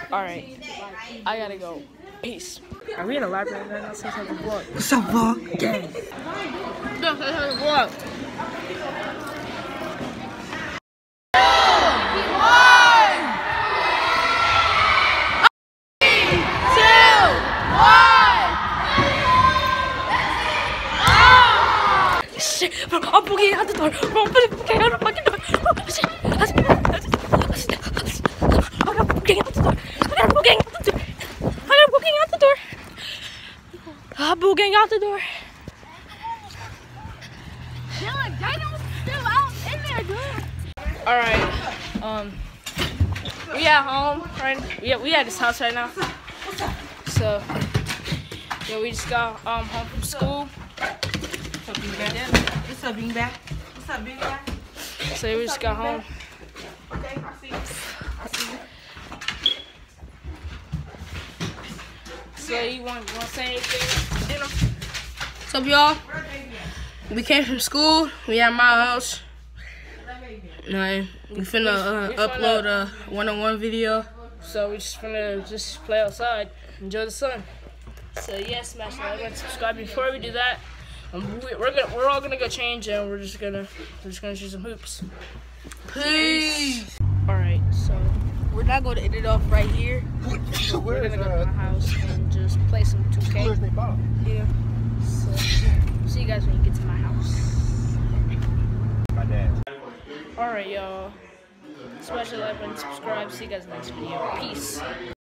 Alright, I gotta go. Peace. Are we in a library right now? Say something vlog. What's up, vlog? Gang. No, say something vlog. Shit, bro, I'm booking out the door. Bro, I'm booking out the fucking door. Oh, shit. I'm booking out the door. I'm booking out the door. I'm booking out the door. I'm booking out the door. Dylan, Daniel's still out in there, dude. Alright, we at home, right? We at this house right now. So, yeah, we just got home from school. What's up, Beanbag? What's up, Beanbag? So we just got home. Okay, I see you. So you want to say anything? You know? What's up, y'all? We came from school. We at my house. We finna upload a one-on-one video. So we just finna play outside, enjoy the sun. So yeah, smash the like and subscribe. Before we do that, we're all gonna go change and we're just gonna shoot some hoops. Peace. All right, so we're not gonna end it off right here. We're gonna go to my house and just play some 2K. Yeah. So see you guys when you get to my house. My dad. All right, y'all. Smash the like button, subscribe. See you guys next video. Peace.